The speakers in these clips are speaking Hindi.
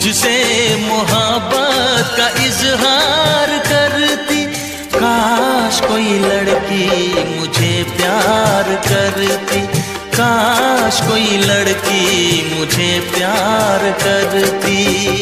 मुझसे मोहब्बत का इजहार करती, काश कोई लड़की मुझे प्यार करती, काश कोई लड़की मुझे प्यार करती।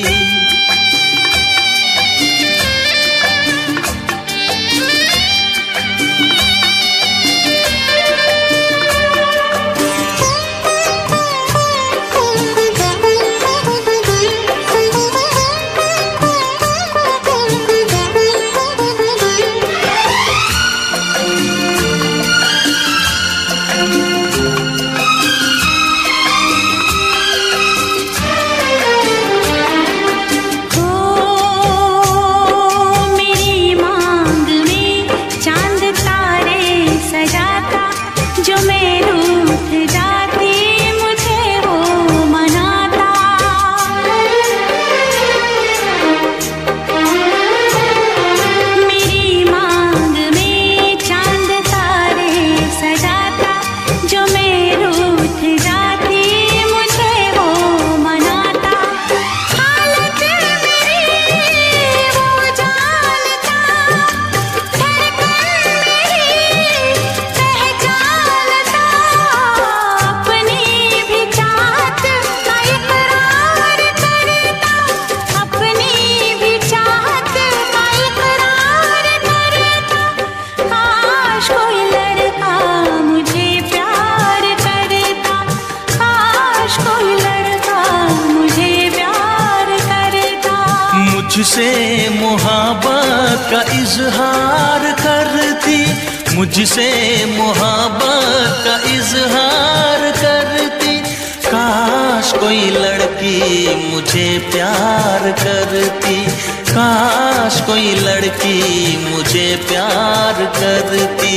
मुझसे मोहब्बत का इजहार करती, मुझसे मोहब्बत का इजहार करती, काश कोई लड़की मुझे प्यार करती, काश कोई लड़की मुझे प्यार करती।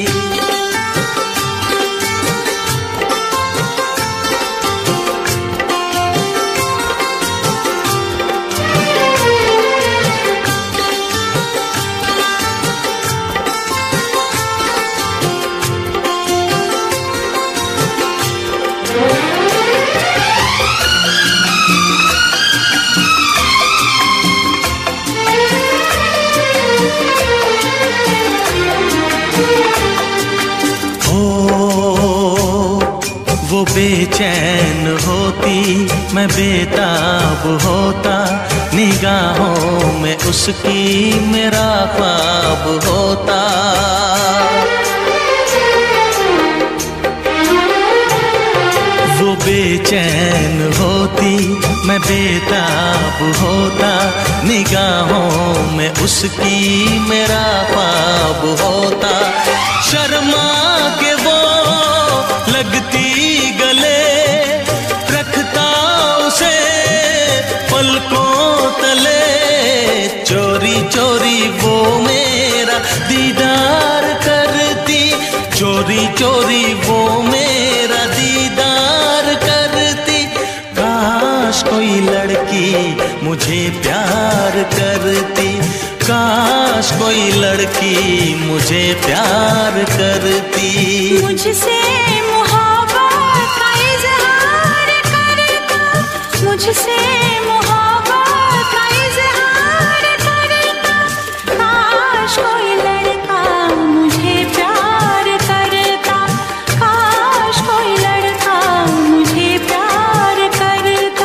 वो बेचैन होती, मैं बेताब होता, निगाहों में उसकी मेरा ख्वाब होता। वो बेचैन होती, मैं बेताब होता, निगाहों में उसकी मेरा ख्वाब होता। शर्मा के वो लगती गले, रखता उसे पलकों तले, चोरी चोरी वो मेरा दीदार करती, चोरी चोरी वो मेरा दीदार करती। काश कोई लड़की मुझे प्यार करती, काश कोई लड़की मुझे प्यार करती। मुझसे मोहब्बत का इजहार करता, मुझसे मोहब्बत का इजहार करता, काश कोई लड़का मुझे प्यार करता, काश कोई लड़का मुझे प्यार करता।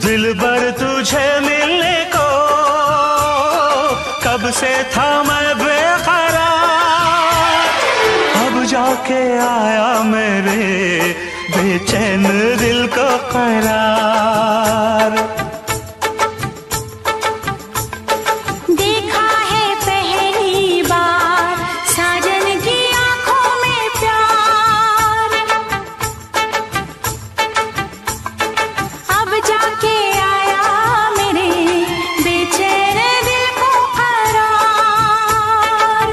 दिलबर तुझे मिलने को कब से था मैं बेकरार, अब जाके आया मेरे बेचैन दिल को करार। देखा है पहली बार साजन की आंखों में प्यार, अब जाके आया मेरे बेचैन दिल को करार।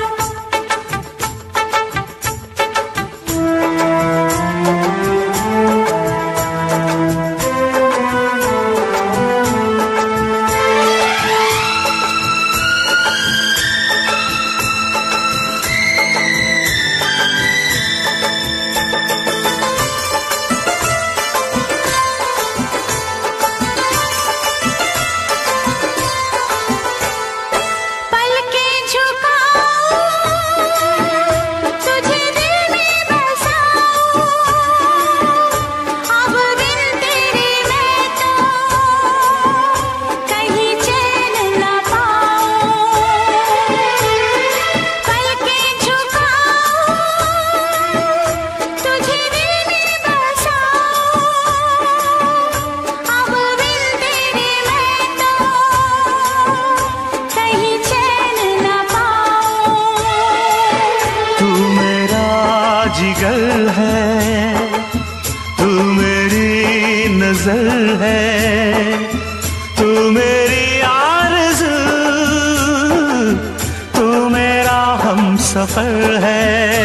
जिगर है तू मेरी नजर है, तू मेरी आरज़ू, तू मेरा हमसफर है।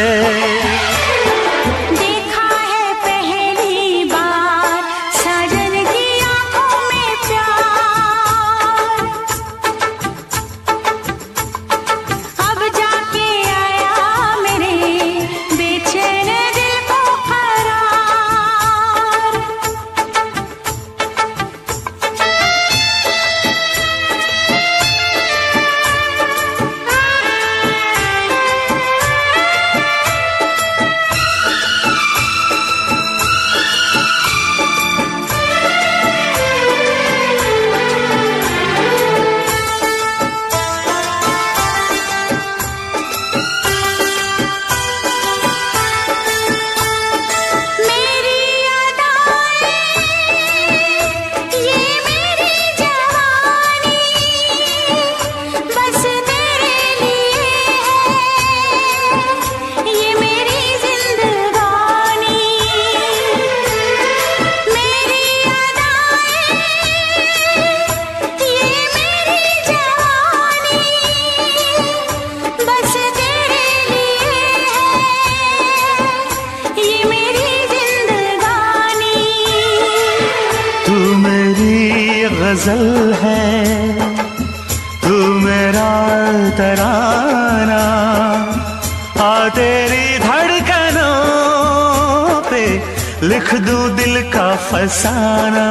गजल है तू मेरा तराना, आ तेरी धड़कनों पे लिख दूं दिल का फसाना।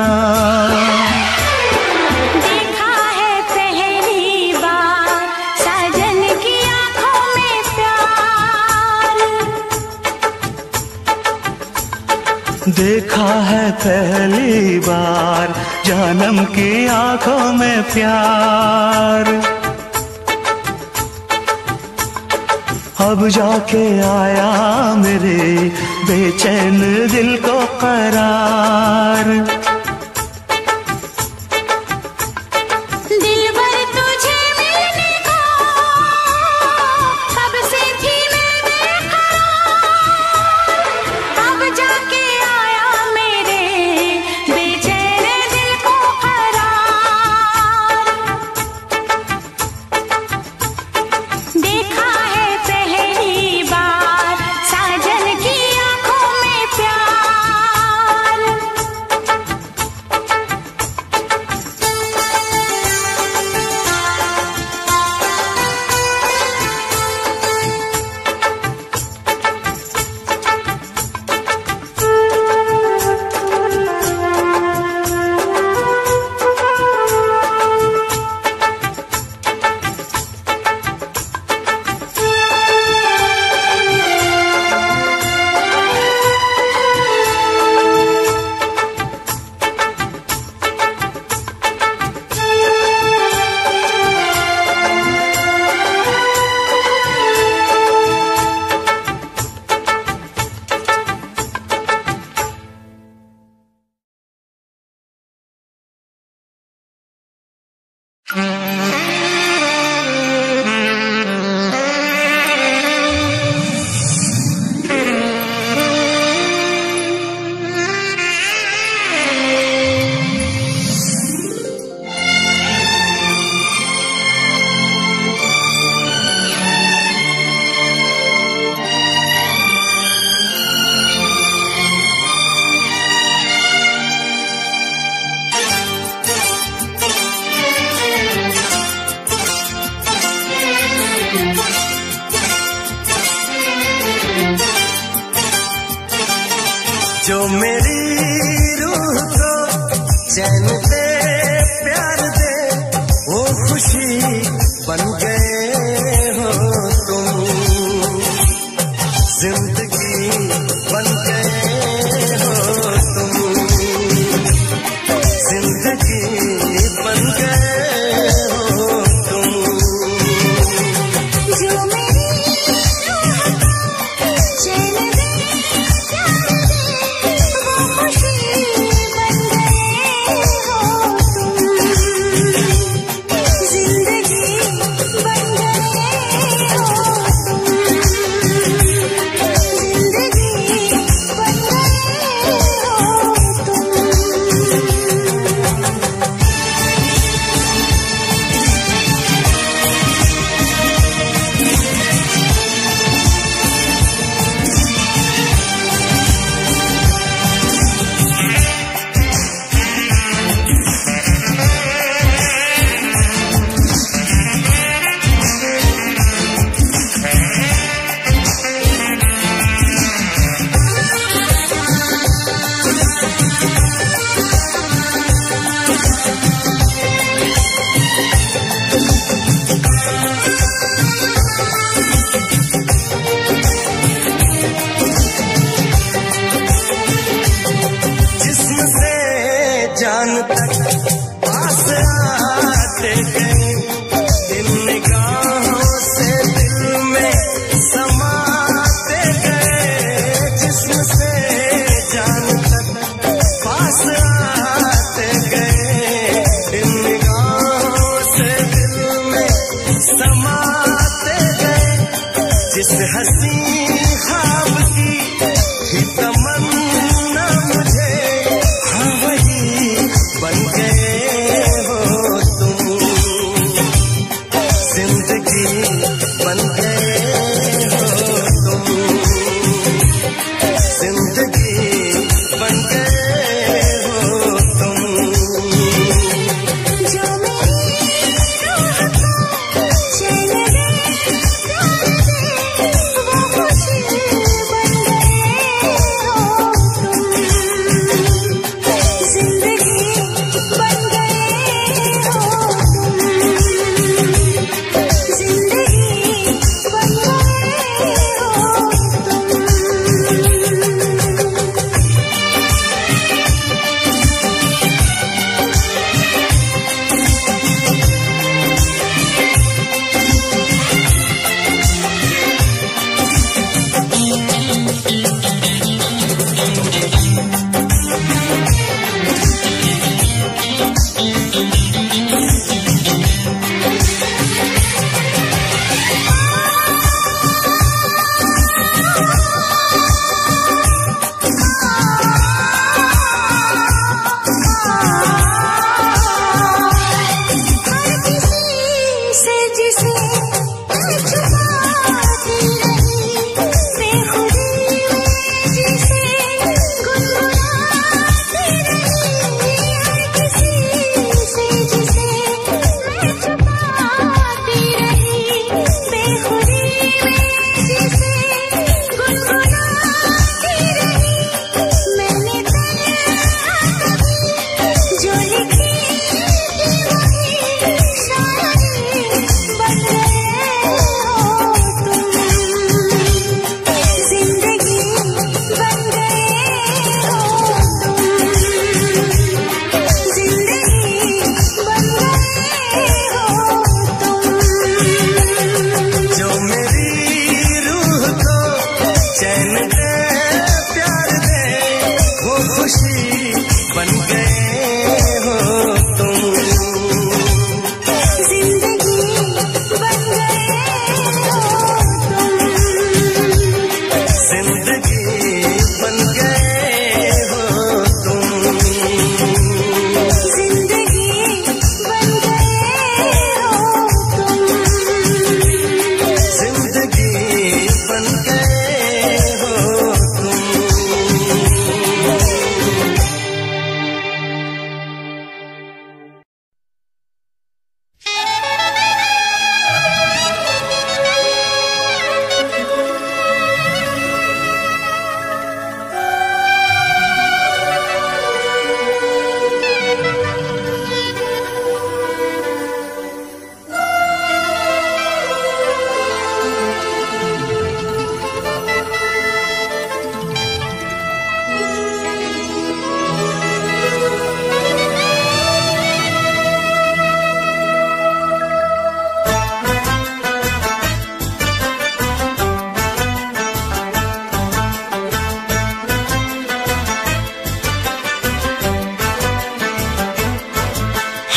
देखा है पहली बार साजन की आंखों में प्यार, देखा है पहली बार जानम की आंखों में प्यार, अब जाके आया मेरे बेचैन दिल को करार। दिलबर तुझे मिलने को कब से थी मैं बेकरार, अब जाके आया मेरे बेचैन दिल को करार। देखा है पहली बार साजन की आंखों में प्यार, जो मेरी रूह को चैन दे प्यार दे वो खुशी बन गए हो तुम, जिंदगी बन गए हो तुम, जिंदगी बन गए हो तुम। जो मेरी रूह को चैन दे प्यार दे वो खुशी बन गए हो तुम, जिंदगी बन गए हो तुम, जिंदगी बन गए हो तुम।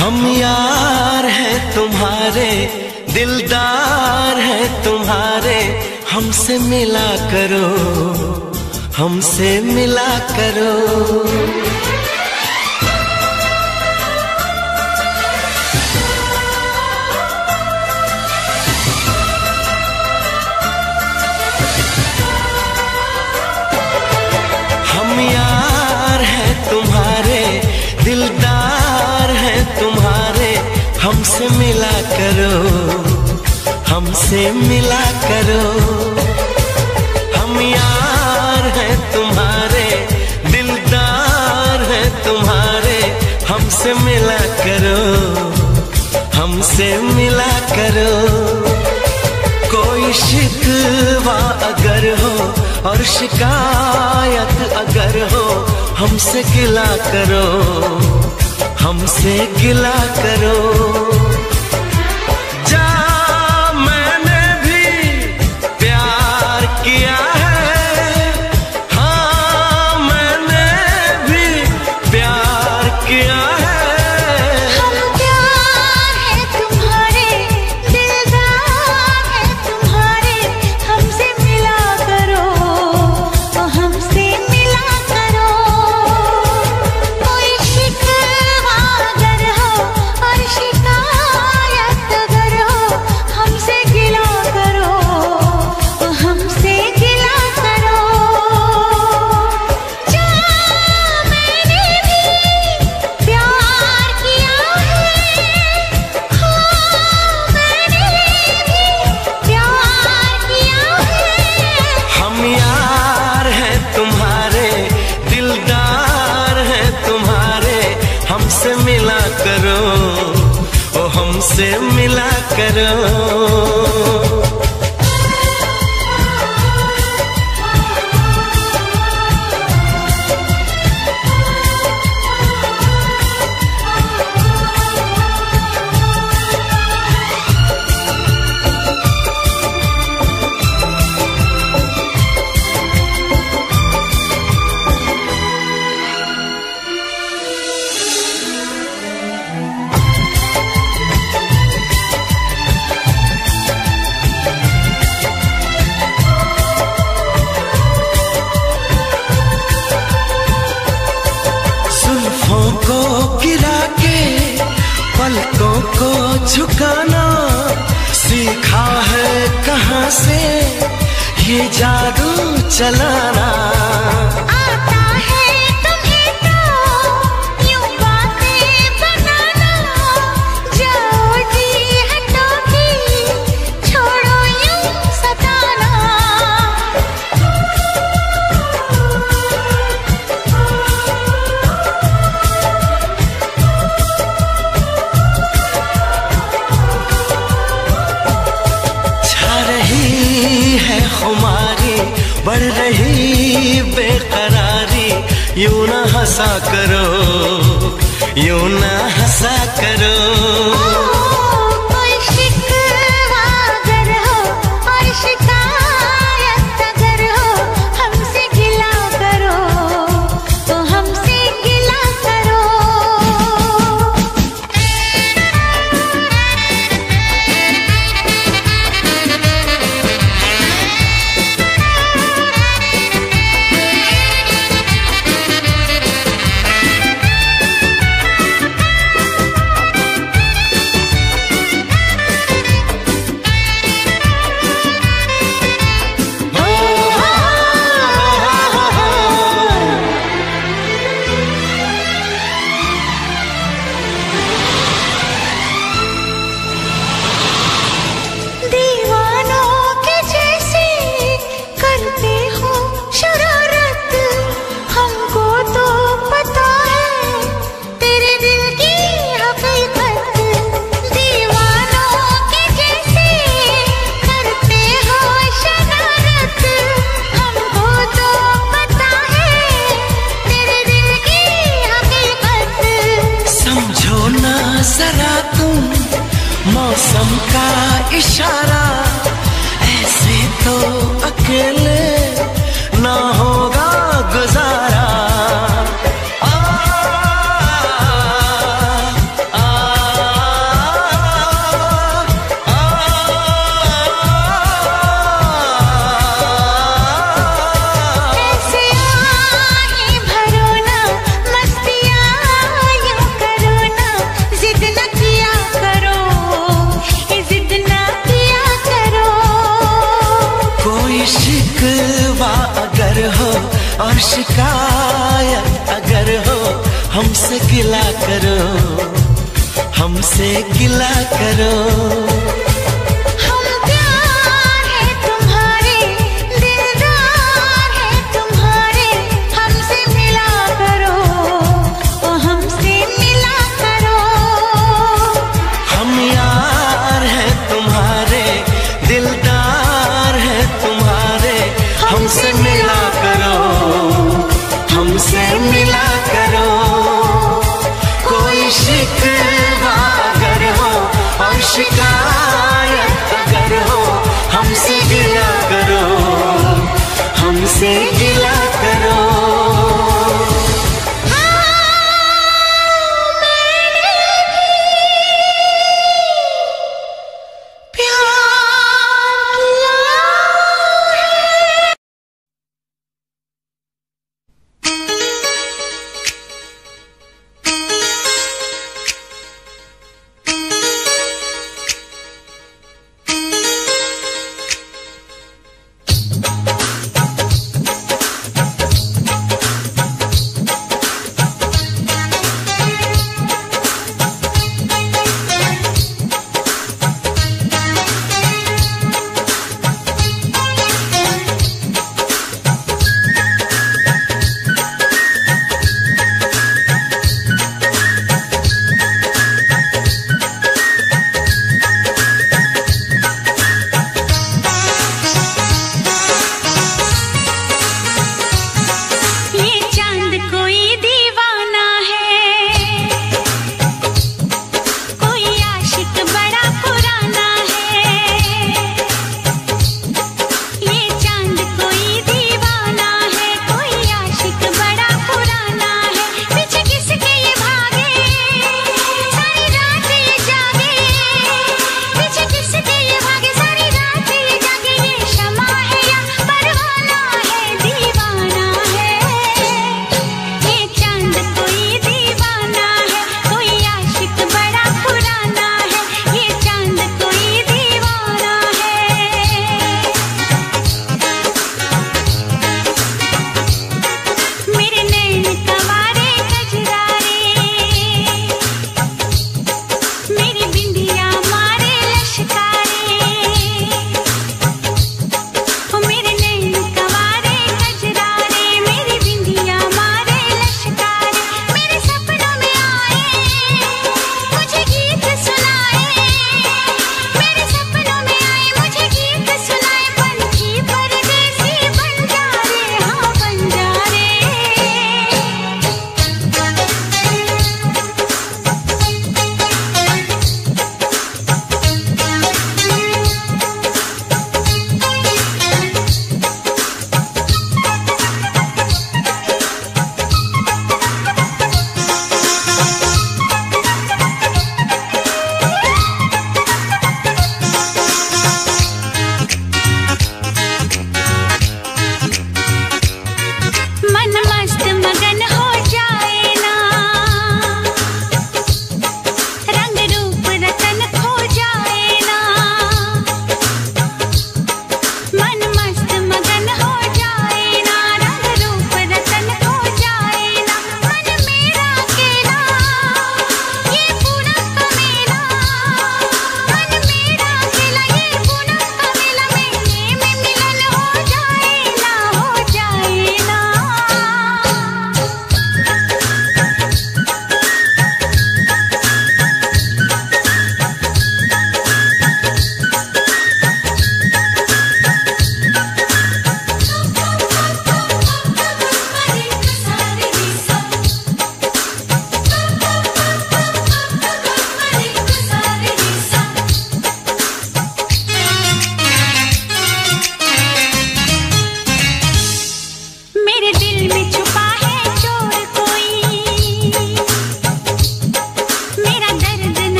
हम यार हैं तुम्हारे, दिलदार हैं तुम्हारे, हमसे मिला करो, हमसे मिला करो। हम यार हैं तुम्हारे, दिलदार हैं तुम्हारे, हमसे मिला करो, हमसे मिला करो। हम यार हैं तुम्हारे, दिलदार हैं तुम्हारे, हमसे मिला करो, हमसे मिला करो। कोई शिकवा अगर हो और शिकायत अगर हो, हमसे गिला करो, हमसे गिला करो। जा मैंने भी प्यार किया है, हाँ मैंने भी प्यार किया है। हम प्यार है तुम्हारे, दिलदार है तुम्हारे, हमसे मिला करो, हमसे मिला करो। कोई शिकवा अगर हो और शिकायत अगर हो, हमसे गिला करो, हमसे गिला करो। जा मैंने भी प्यार किया है, हाँ मैंने भी प्यार किया है। हम यार हैं तुम्हारे, दिलदार हैं तुम्हारे, हमसे मिला करो, ओ हमसे मिला करो। जुल्फों को गिरा के पलकों को झुकाना सीखा है कहाँ से ये जादू चलाना। आता है तुम्हें तो यूं बातें बनाना, जाओ जी हटो भी, छोड़ो यूं सताना। छा रही है खुमारी, बढ़ रही बेकरारी, यूं ना हंसा करो, यूं ना हंसा करो। कोई शिकवा अगर हो और शिकायत अगर हो, हमसे गिला करो, तो हमसे गिला करो। शिकायत अगर हो हमसे गिला करो, हमसे गिला करो। हम प्यार है तुम्हारे, दिलदार है तुम्हारे, हमसे मिला करो, ओ हमसे मिला करो। हम यार है तुम्हारे, दिलदार है तुम्हारे, हमसे मिला करो, हमसे मिला करो। कोई शिकवा अगर हो और शिकायत अगर हो हमसे गिला करो, हमसे गिला करो।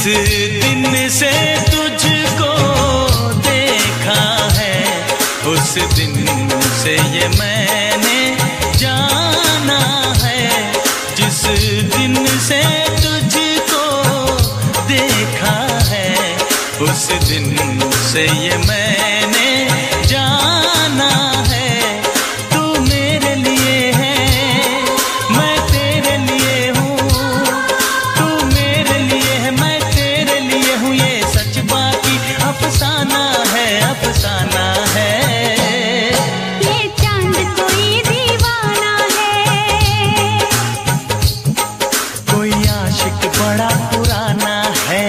दिन से तुझको देखा है, उस दिन से ये मैंने जाना है। जिस दिन से तुझको देखा है, उस दिन से ये मैंने जाना है। तू मेरे लिए है, मैं तेरे लिए हूँ। तू मेरे लिए है, मैं तेरे लिए हूँ। ये सच बाकी अफसाना है, अफसाना है। ये चांद कोई दीवाना है, कोई आशिक बड़ा पुराना है।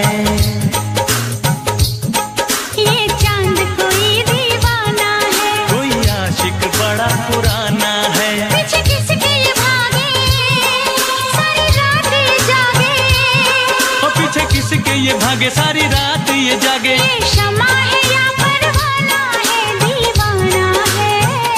ये चांद कोई दीवाना है, कोई आशिक बड़ा पुराना है। पीछे किसके ये भागे, सारी रात ये जागे। और पीछे किसके ये भागे, सारी रात ये जागे। ये शमा है या परवाना है, दीवाना है।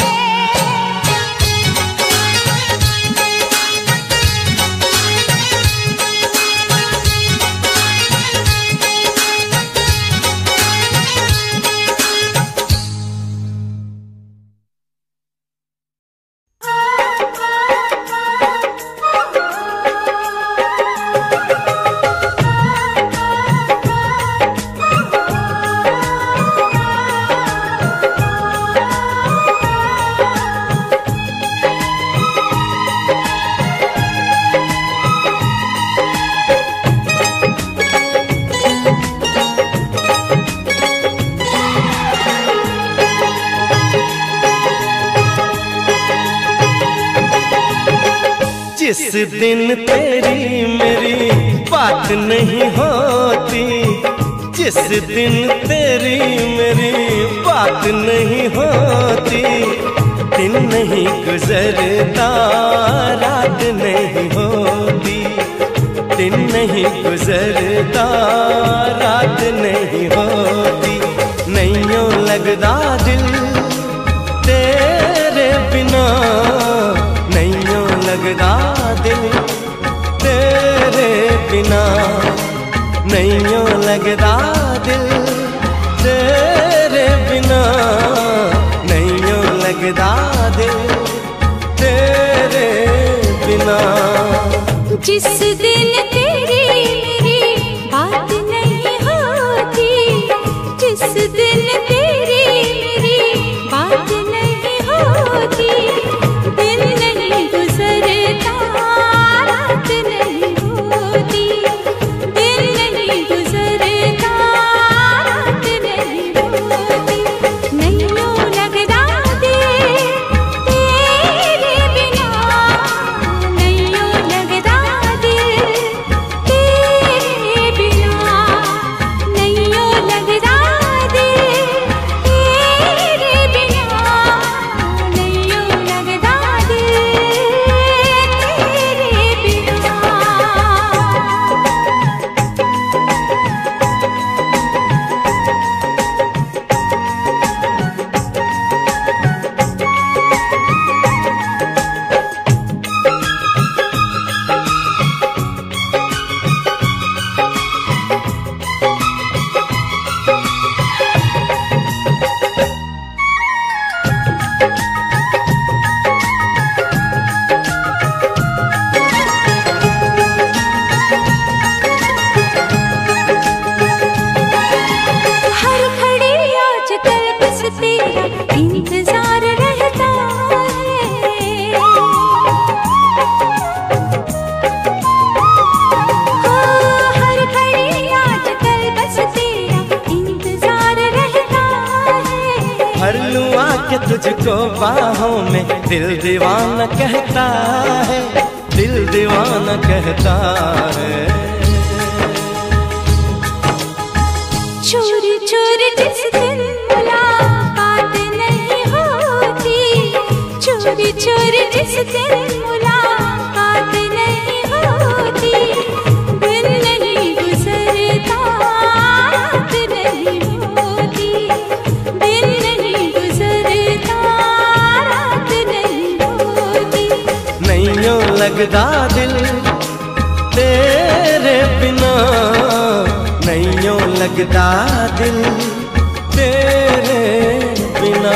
जिस दिन तेरी मेरी बात नहीं होती, जिस दिन तेरी मेरी बात नहीं होती, दिन नहीं गुजरता रात नहीं होती, दिन नहीं गुजरता रात नहीं होती। नहीं यूं लगदा दिल तेरे बिना, नहीं यूं लगदा दिल तेरे बिना, नहीं यूं लगदा दिल तेरे बिना, नहीं यूं लगदा दिल तेरे बिना। जिस दिन तेरी मेरी बात नहीं होती, जिस दिन तेरी मेरी बात नहीं होती, दिन नहीं गुजरता रात नहीं होती, दिन नहीं गुजरता रात नहीं होती। नहीं यूं लगदा दिल तेरे बिना, नहीं यूं लगदा दिल तेरे बिना, नहीं यूं लगदा दिल तेरे बिना, नहीं यूं लगदा दिल तेरे बिना। हर घड़ी आजकल बस तेरा इंतजार रहता है। हर घड़ी आजकल बस तेरा इंतजार रहता है। भर लूं आके तुझको बाहों में, दिल दीवाना कहता है, दिल दीवाना कहता है। चोरी चोरी जिस दिन मुलाकात नहीं होती, चोरी चोरी जिस दिन मुलाकात नहीं होती, दिन नहीं गुजरता रात नहीं होती, दिन नहीं गुजरता रात नहीं होती। नहीं यूं लगदा दिल तेरे बिना, लगता दिल तेरे बिना।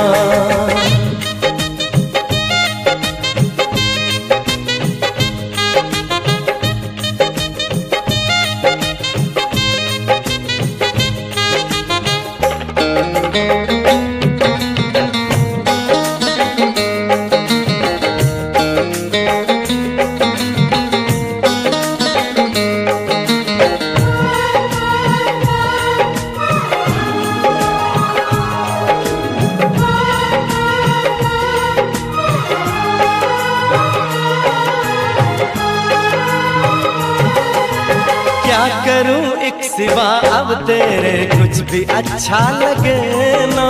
क्या करूं एक सिवा अब तेरे कुछ भी अच्छा लगे ना।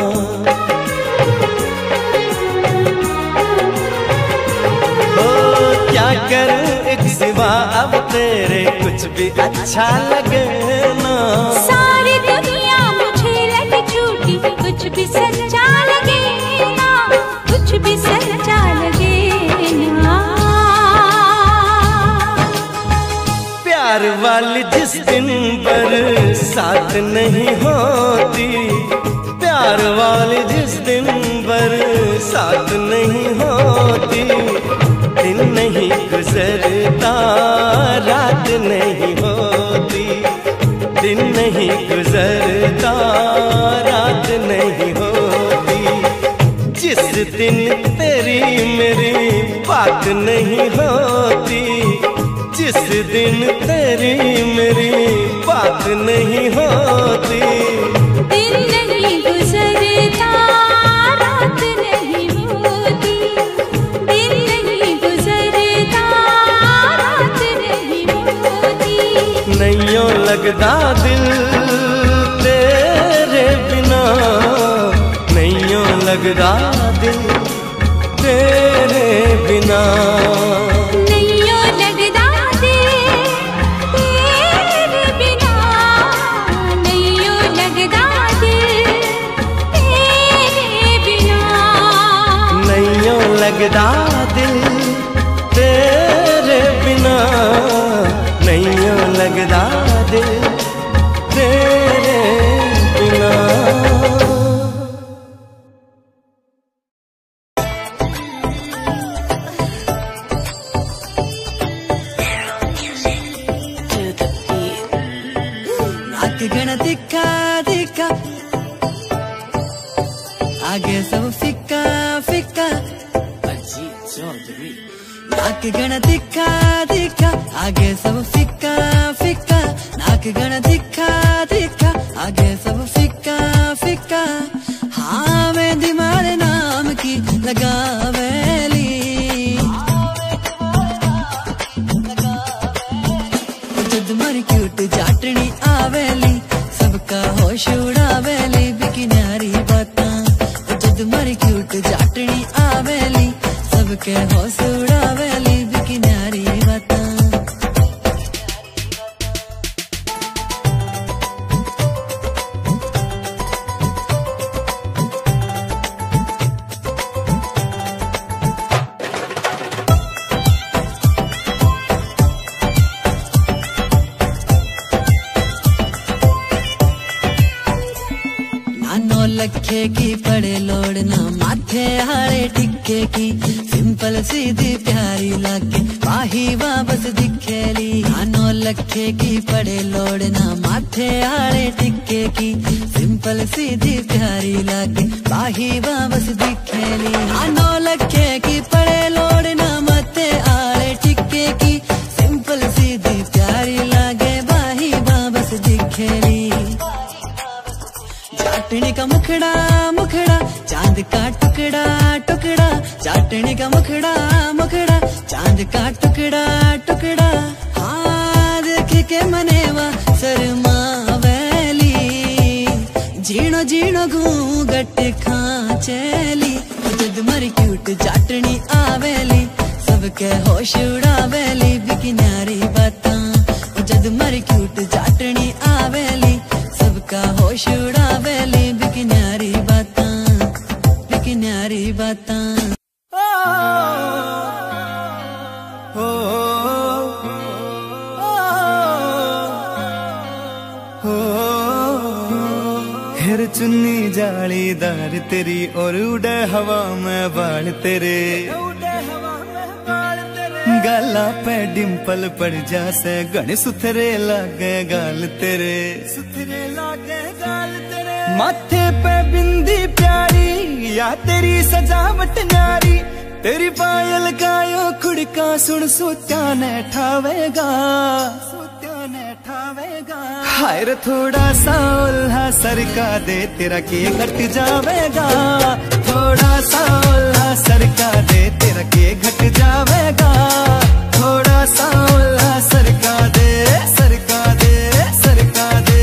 ओ क्या करूं एक सिवा अब तेरे कुछ भी अच्छा लगे ना। सारी दुनिया मुझे लगे झूठी, कुछ भी सच्चा लगे ना, कुछ भी सच्चा लगे ना। प्यार वाली जिस दिन बरसात नहीं होती, प्यार वाली जिस दिन बरसात नहीं होती, दिन नहीं गुजरता रात नहीं होती, दिन नहीं गुजरता रात नहीं होती। जिस दिन तेरी मेरी बात नहीं होती, जिस दिन तेरी मेरी बात नहीं होती, दिन नहीं गुजरता रात नहीं होती, दिन नहीं गुजरता रात नहीं होती। नैयों लगदा दिल तेरे बिना, नैयों लगदा दिल तेरे बिना। लगदा दिल तेरे बिना, नैयों लगदा दिल तेरे बिना। नाक गण दिखा दिखा, आगे सब फिक्का फिक्का। नाक गण दिखा दिखा, आगे सब फिक्का फिक्का। नाक गण दिखा दिखा, आगे सब फिक्का फिक्का। हाँ मैं दिमारे नाम की लगावेली, जद मर क्यूट जाटनी आवेली, सबका होश उड़ावेली बिकी न्यारी बाता। जद मर क्यूट जाटनी आवेली, सबके होश उड़ावेली बिकी न्यारी बाता। नौ लखे की पड़े लोड़ना, माथे हारे टिक्के की, सिंपल सीधी प्यारी लागे वाही वापस दिखेली। 9 लखे की पड़े लोड़ना, माथे हारे टिक्के की, सिंपल सीधी प्यारी लागे वाही वापस दिखेली। 9 लखे की पड़े लोड़ना, माथे हारे टिक्के की, सिंपल सीधी प्यारी लागे वाही वापस दिखेली। चाटने का मुखड़ा मुखड़ा, चांद का टुकड़ा टुकड़ा। चाटने का मुखड़ा मुखड़ा, चांद का टुकड़ा टुकड़ा। हाँ देख के मनेवा शर्मावेली, जीणो जीणो घूंघट खांचेली। जद मर क्यूट चाटनी आवेली, सबके होश उड़ावेली बिकी न्यारी बाता। जद मर क्यूट चाटनी आवेली, सबका होश उड़ावेली बिकी न्यारी बाता, बिकी न्यारी बाता। हो चुन्नी जालीदार तेरी और उड़े हवा में बाल तेरे, गाला पे डिम्पल पड़ जासे गण सुथरे लागे गाल तेरे, माथे पे बिंदी प्यारी या तेरी सजावट न्यारी, तेरी पायल गायो खुड़का सुन सोत्या ने ठावेगा, हाय रे थोड़ा सा उल्हा सरका दे तेरा के घट जावेगा, थोड़ा सा उल्हा सरका दे तेरा के घट जावेगा, थोड़ा सा उल्हा सरका दे, सरका दे, सरका दे।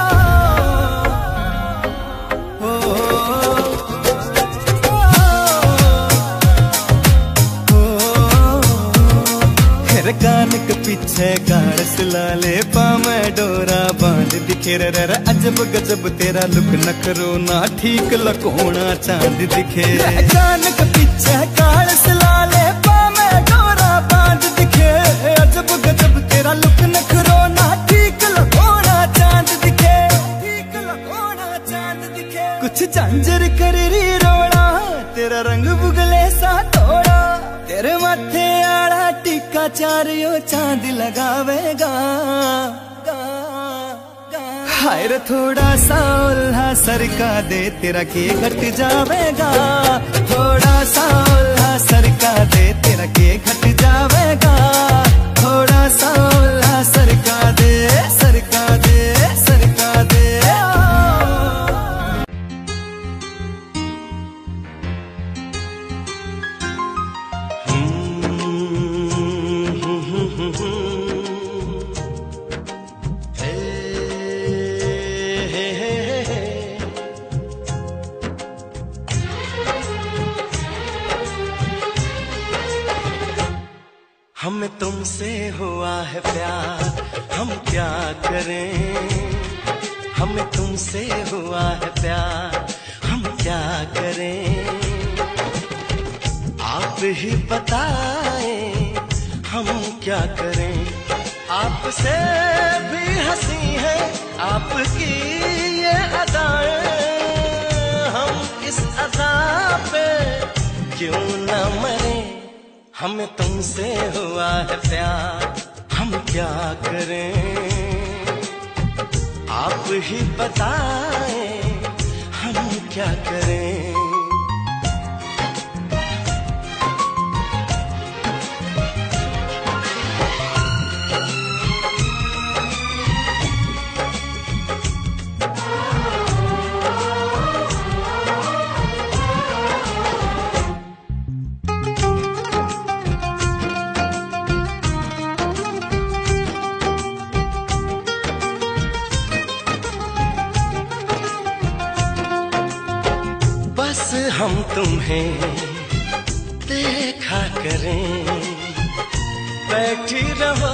कान के पीछे गाड़स लाले पामे डोरा बांध दिखे रे अजब गजब तेरा लुक नखरो ना ठीक लकोना चांद दिखे, कान के पीछे गाड़स लाले पामे डोरा बांध दिखे, अजब गजब तेरा लुक नखरो ना ठीक लकोना चांद दिखे, ठीक लकोना चांद दिखे, कुछ झांझर कर री रोड़ा तेरा रंग बुगले सा थोड़ा, तेरे माथे आड़ा टिक्का चारियो चांद लगावेगा, हाय रे थोड़ा सा उल्हा सरका दे तेरा के घट जावेगा, थोड़ा सा उल्हा सरका दे तेरा के घट जावेगा, थोड़ा सा उल्हा सरका दे, सरका दे, सरका दे। हमें तुमसे हुआ है प्यार, हम क्या करें, हमें तुमसे हुआ है प्यार, हम क्या करें, आप ही बताएं हम क्या करें, आपसे भी हंसी है आपकी ये अदाएं, हम इस अदा पे क्यों न मरें, हमें तुमसे हुआ है प्यार, हम क्या करें, आप ही बताएं हम क्या करें। हम तुम्हें देखा करें, बैठी रहो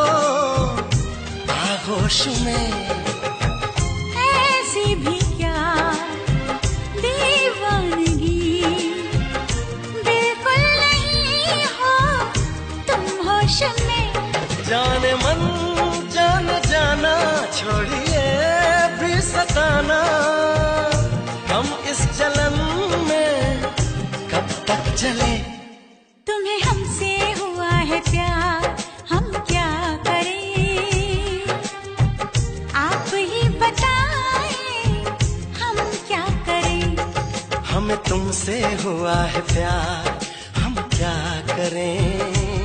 आगोश में, ऐसी भी क्या दीवानगी, बिल्कुल नहीं हो तुम होश में, जाने मन जान जाना छोड़िए भी सताना, हम इस जलन में कब तक चले, तुम्हें हमसे हुआ है प्यार, हम क्या करें, आप ही बताएं हम क्या करें, हमें तुमसे हुआ है प्यार, हम क्या करें,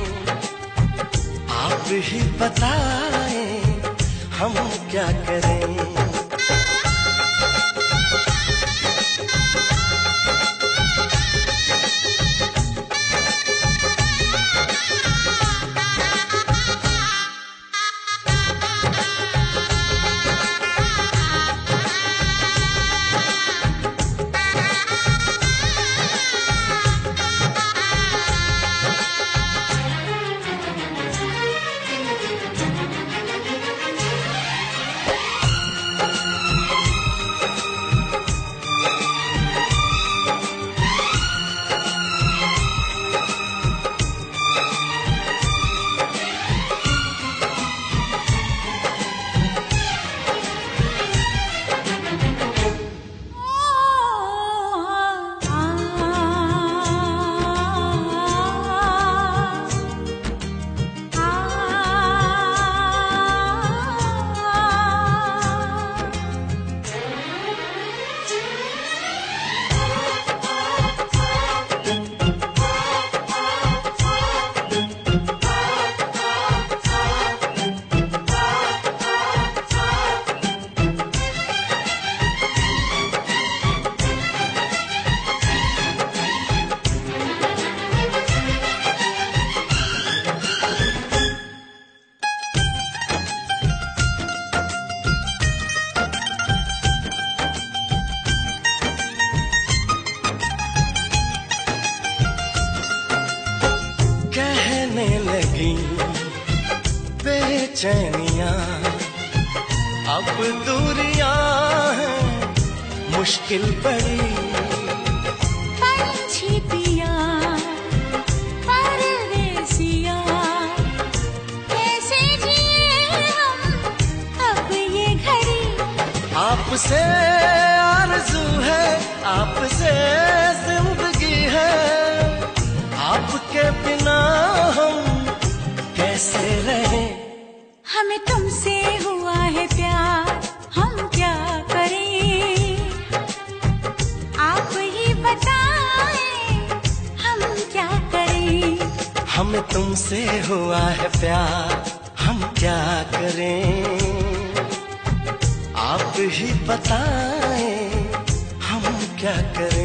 आप ही बताएं हम क्या करें। मिली बेचैनियां, अब दूरियां हैं मुश्किल बड़ी। पंछी पिया परदेसिया, कैसे जिए हम अब ये घड़ी। आपसे आरज़ू है, आपसे जिंदगी है, आपके बिना हम कैसे रहे। हमें तुमसे हुआ है प्यार, हम क्या करें, आप ही बताएं हम क्या करें। हमें तुमसे हुआ है प्यार, हम क्या करें, आप ही बताएं हम क्या करें।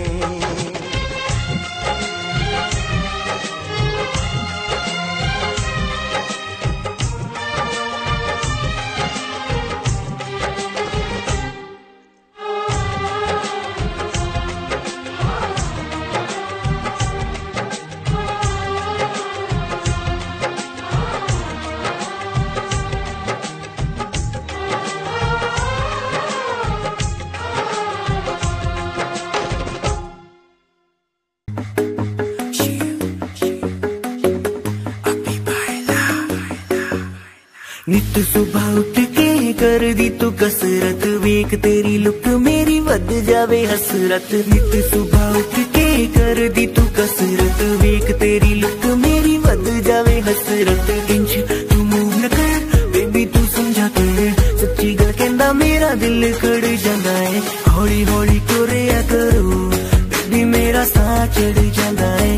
नित सुबह उठ के कर दी तू कसरत, वेख तेरी लुक मेरी वध जावे हसरत। नित सुबह उठ के कर दी तू कसरत, वेख तेरी लुक मेरी वध जावे हसरत। इंच तू मूव न कर बेबी तू समझा कर, सच्ची गल कहंदा मेरा दिल कड़ जांदा है। हौली हौली टुरिया करो बेबी मेरा साह चढ़ जांदा है।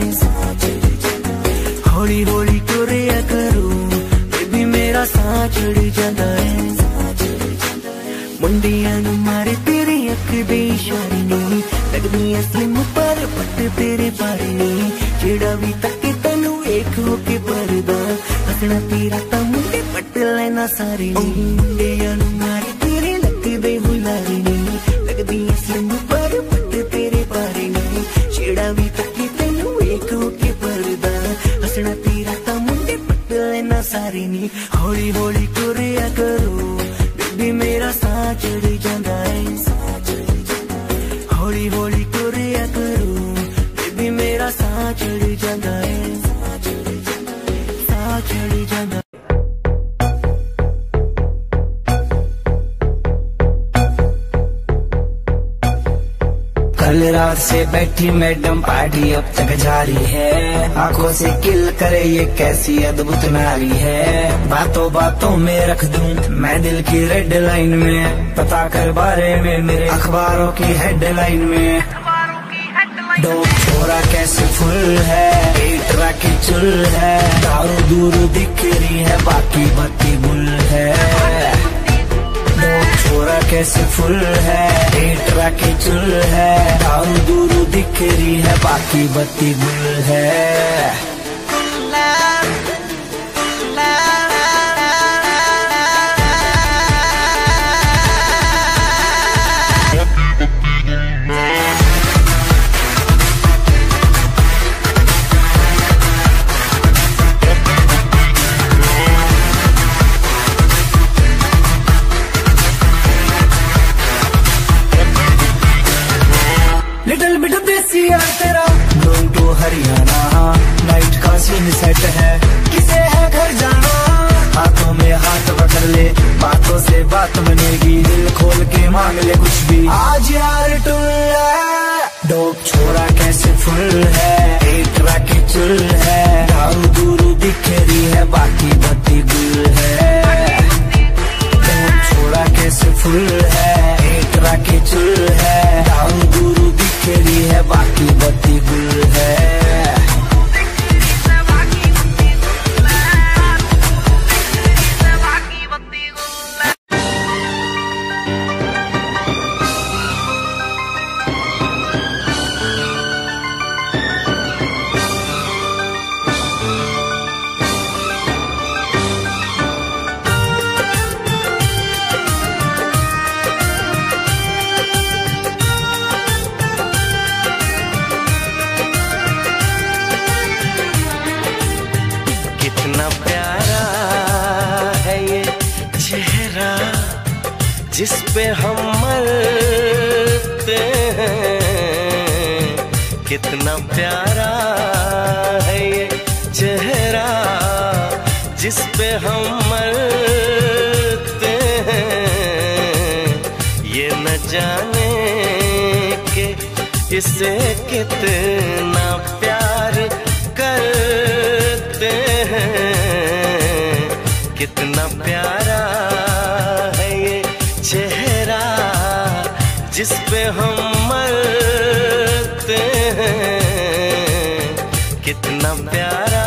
हौली हौली टुरिया करो मेरा साह चढ़ जाता है। मुंडिया नू मारे तेरे अख दे इशारे नहीं, लगदी स्लिम पर पट तेरे बारे नहीं। जेड़ा भी तके तैनू एक होके परदा, हसना तेरा ता मुंडे पट लेना सारे नहीं। मुंडिया नू मारे तेरे लक दे बुलारे नहीं, लगदी स्लिम पर पट तेरे बारे नहीं। जेड़ा भी तके तैनू एक होके परदा, हसना तेरा ता मुंडे पट लेना सारे नहीं। हौली हौली टुरिया करो बेबी मेरा साह चढ़ जांदा है। हौली हौली टुरिया करो बेबी मेरा साह चढ़ जांदा है। साह चढ़ जांदा। कल रात से बैठी मैडम पार्टी अब तक जारी है, आंखों से किल करे ये कैसी अद्भुत नारी है। बातों बातों में रख दूं मैं दिल की रेड लाइन में, पता कर बारे में मेरे अखबारों की हेडलाइन में। डोप छोरा कैसे फुल है, पेट राखी चुल है, दारू दूर दिख रही है बाकी बत्ती गुल है। छोरा कैसे फुल है, पेट राखी चुल है, दारू दूर दिख रही है बाकी बत्ती गुल है। लिटिल बिट देसी यार तेरा, डोंट टू हरियाणा, जिस पे हम मरते हैं। कितना प्यारा है ये चेहरा जिस पे हम मरते हैं। ये न जाने के इसे कितना प्यार करते हैं। कितना प्यारा है ये चेहरा जिस पे हम मरते हैं। कितना प्यारा।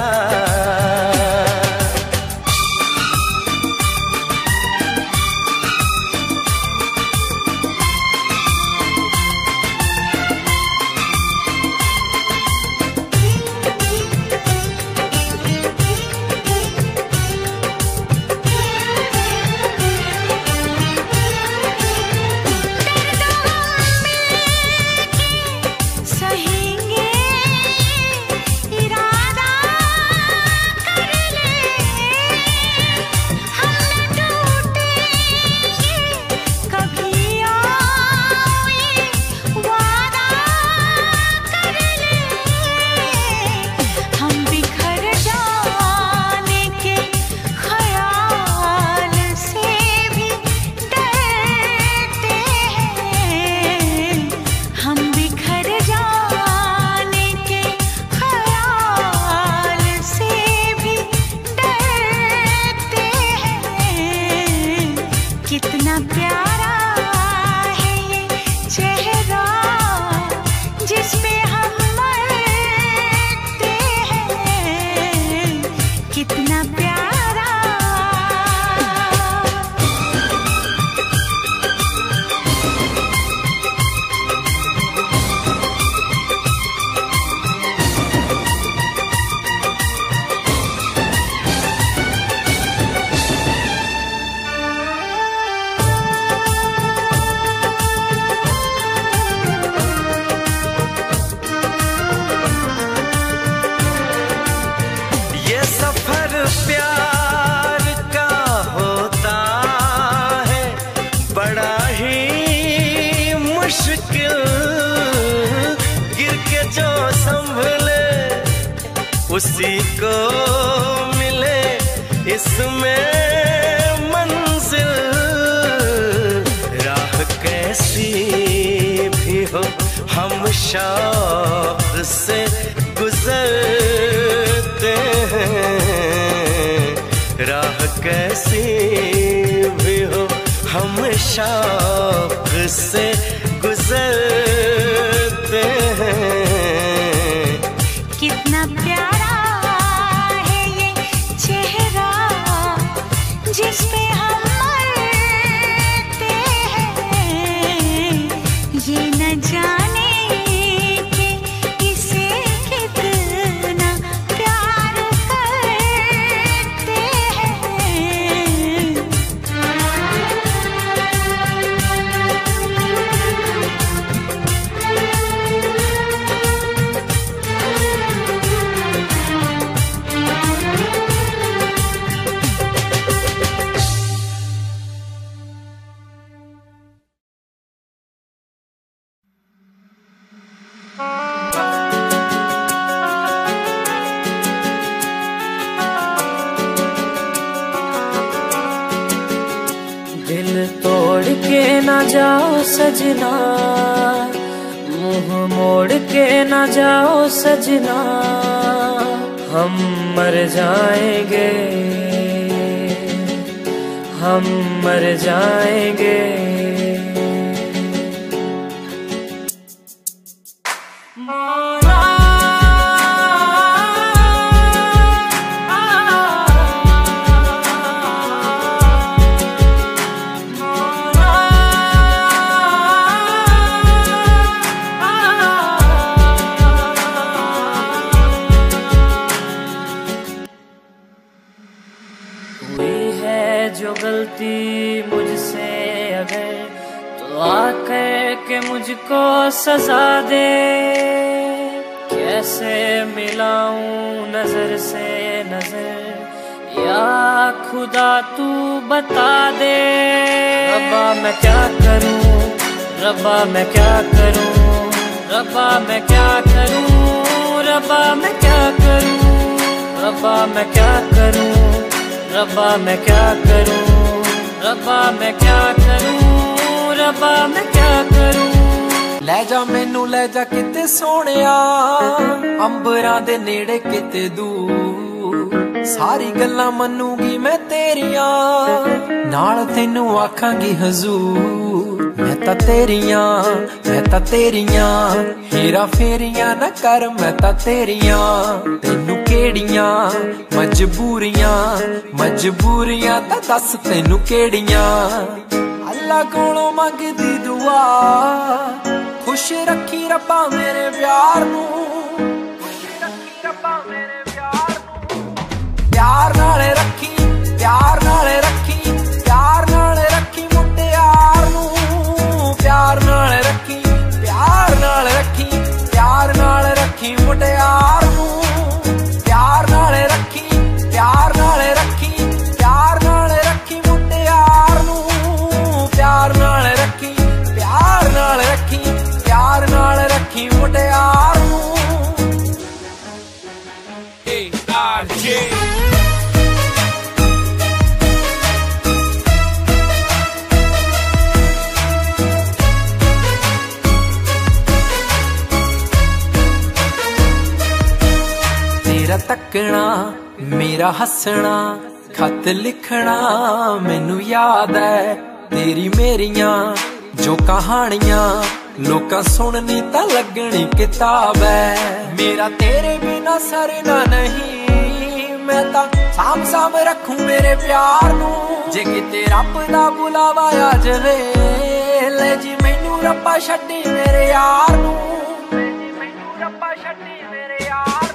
कितना प्यारा है ये चेहरा जिस पे हम मरते हैं। कितना प्यारा। प्यार का होता है बड़ा ही मुश्किल। गिर के जो संभले उसी को मिले इसमें मंजिल। राह कैसी भी हो हम शौक से गुजरते हैं। राह कैसी भी हो हम शौक से गुजरते हैं। कितना प्यारा है ये चेहरा जिस पे हम मरते हैं। ये न जाने कि इसे कितना प्यार करते हैं। दिल तोड़ के ना जाओ सजना, मुंह मोड़ के ना जाओ सजना। हम मर जाएंगे, हम मर जाएंगे। जो गलती मुझसे अगर तो आकर के मुझको सजा दे। कैसे मिलाऊं नजर से नजर, या खुदा तू बता दे। रब्बा मैं क्या करूं, रब्बा मैं क्या करूं, रब्बा मैं क्या करूं, रब्बा मैं क्या करूं, रब्बा मैं क्या करूं, रब्बा मैं क्या करूं, रब्बा मैं क्या करूं, रब्बा मैं क्या करूं। ਲੈ ਜਾ ਮੈਨੂੰ ਲੈ ਜਾ ਕਿਤੇ ਸੋਹਣਿਆ, ਅੰਬਰਾਂ ਦੇ ਨੇੜੇ ਕਿਤੇ ਦੂਰ, ਸਾਰੀ ਗੱਲਾਂ ਮੰਨੂਗੀ ਮੈਂ ਤੇਰੀਆਂ, ਨਾਲ ਤੈਨੂੰ ਆਖਾਂਗੀ ਹਜ਼ੂਰ। ਮੈਂ ਤਾਂ ਤੇਰੀਆਂ ਹੀਰਾ ਫੇਰੀਆਂ ਨਾ ਕਰ, ਮੈਂ ਤਾਂ ਤੇਰੀਆਂ, ਤੈਨੂੰ ਕਿਹੜੀਆਂ ਮਜਬੂਰੀਆਂ ਤਾਂ ਦੱਸ ਤੈਨੂੰ ਕਿਹੜੀਆਂ। ਅੱਲਾ ਕੋਲੋਂ ਮੰਗਦੀ ਦੁਆ, खुश रखी रब्बा मेरे प्यार नू, खुश रखी रब्बा मेरे प्यार नू, प्यार नाल रखी, प्यार नाल रखी, प्यार नाल रखी मुटियार नू, प्यार नाल रखी, प्यार नाल रखी, प्यार नाल रखी मुटियार नू, प्यार नाल रखी, प्यार नाल रखी, प्यार नाल रखी मुटियार नू, प्यार नाल रखी, प्यार नाल रखी, प्यार नाल रखी मुटियार नू। ARJ तेरा तकना मेरा हसना, खत लिखना मैनू याद है, तेरी मेरियां जो कहानियां लोकां सुननी तां लगनी किताब है। मेरा तेरे बिना सरना नहीं, मैं तां साम रखूं मेरे प्यार नू, जे किते रब दा बुलावा आ जावे, ले जी मैनू रब्बा छड्डी मेरे यार नू, मैनू रब्बा छड्डी मेरे यार नू।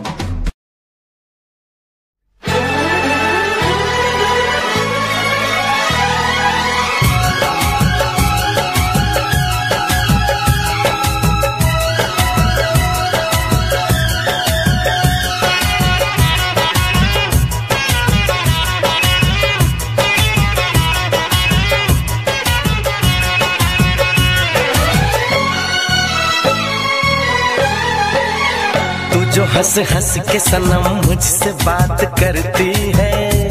जो हंस हंस के सनम मुझसे बात करती है,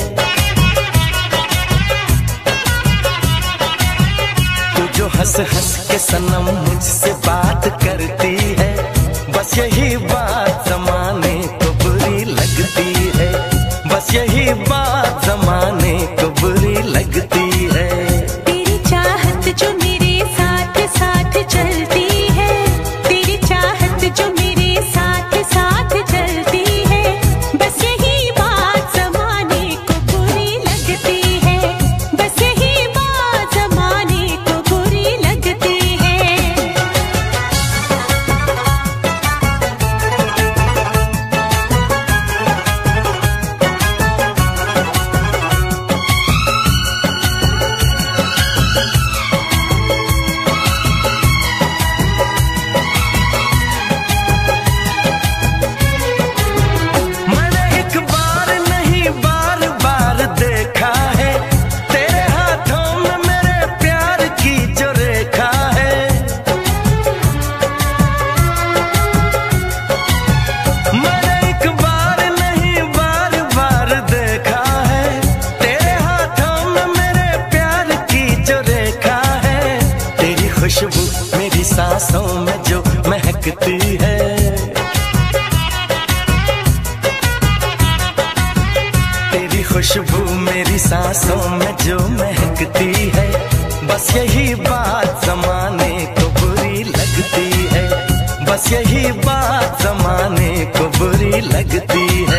तू जो हंस हंस के सनम मुझसे बात करती है, बस यही बात ज़माने को बुरी लगती है, बस यही बात ज़माने को बुरी लगती है। तेरी चाहत जो मेरे साथ साथ चलती है, तेरी चाहत जो मेरे साथ साथ चलती है, बस यही बात ज़माने को बुरी लगती है, बस यही बात ज़माने को बुरी लगती है। खुशबू मेरी सांसों में जो महकती है, तेरी खुशबू मेरी सांसों में जो महकती है, बस यही बात ज़माने को बुरी लगती है, बस यही बात ज़माने को बुरी लगती है।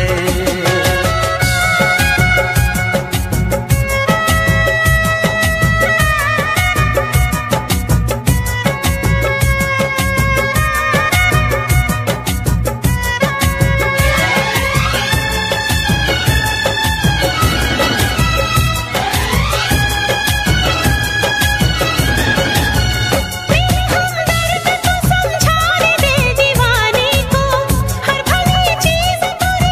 समझा दे दीवाने को, हर भली चीज बुरी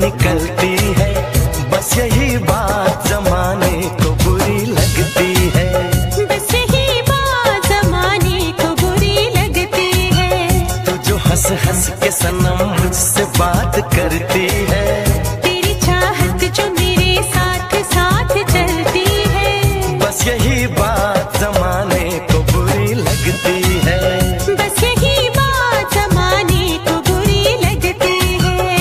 निकलती है, बस यही बात जमाने को बुरी लगती है। बस यही बात जमाने को बुरी लगती है। तू जो हंस हंस के सनम मुझसे बात करती है, तेरी चाहत जो मेरे साथ साथ चलती है। बस यही बात जमाने को बुरी लगती है। बस यही बात जमाने को बुरी लगती है।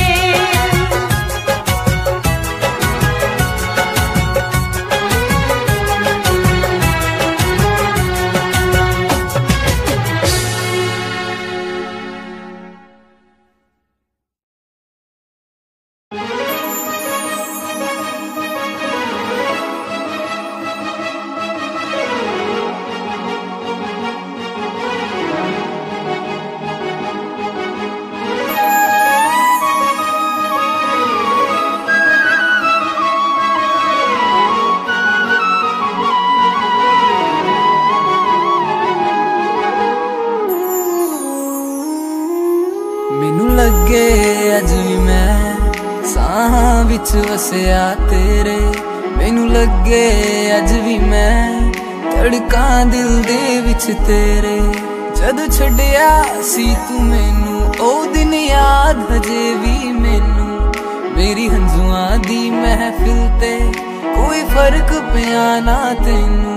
मैनू लगे अज भी मैं साहां विच वसिया तेरे। मैनू लगे अज भी मैं धड़कां दिल दे विच तेरे। जद छड्डिया सी तू मैनू ओ दिन याद हजे भी मैनू। मेरी हंजुआं दी महफिल ते कोई फर्क पिया ना तैनू।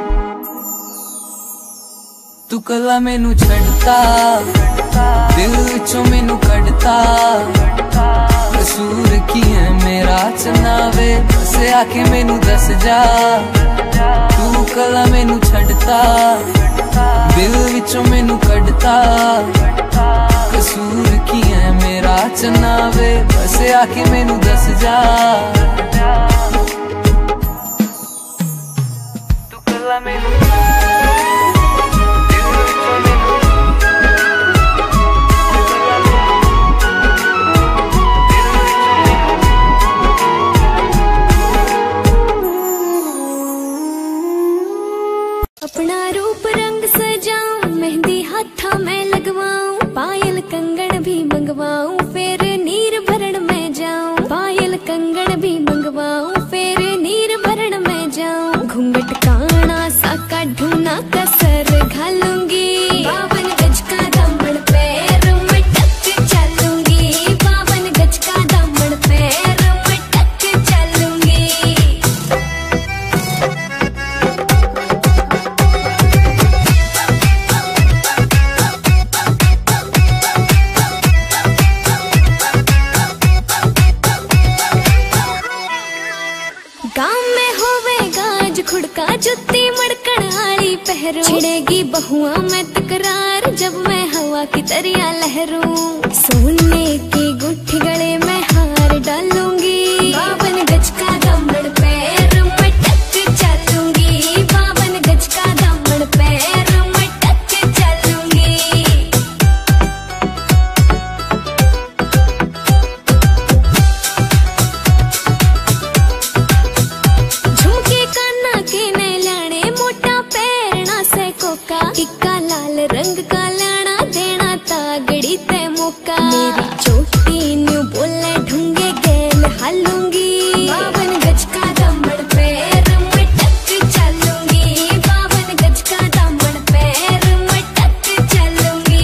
तू कला मैनू छड़ता दिल विचों मैनू कढ़ता। कसूर की है मेरा चनावे बस आके मैनू दस जा। तू कला मैनू छड़ता दिल विचों मैनू कढ़ता। कसूर की है मेरा चनावे बस आके मैनू दस जा। तू कला मैनू अपना रूप रंग सजाऊं, मेहंदी हाथा में लगवाऊं, पायल कंगन भी मंगवाऊं, फिर नीर भरण में जाऊं। पायल कंगन भी मंगवाऊं, फिर नीर भरण में जाऊं। घूंघट काना सा काढूं ना कसर घालूंगी। 52 गज का दामन पैर में टक चलूंगी। 52 गज का दामन पैर में टक चलूंगी। गाँव में होवेगा आज खुड़का जुत्ती मड़कन आली पहरू। छिड़ेगी बहुआ में तकरार जब मैं हवा की तरिया लहरूं। सोने की गुट्ठी गले में हार डालूंगी। 52 गज का दामन पैर में टक चलूंगी। 52 गज का दामन पैर में टक चलूंगी। झुमके काना के ने लाने मोटा पैरना से कोका। टिक्का लाल रंग का लाना देना तागड़ी ते मौका। मेरी चोटी न्यू बोले ढूंगे गेल हालूंगी। 52 गज का दामन पैर में टक चलूंगी। 52 गज का दामन पैर में टक चलूंगी।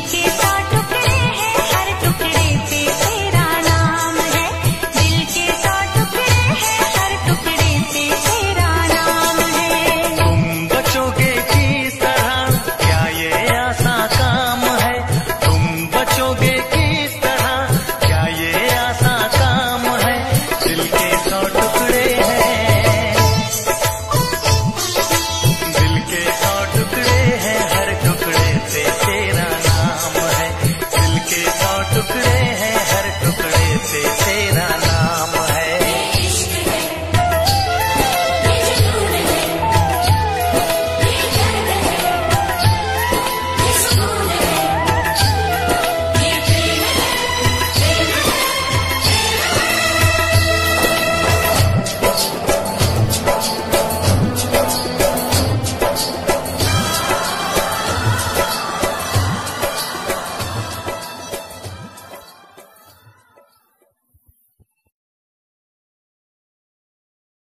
के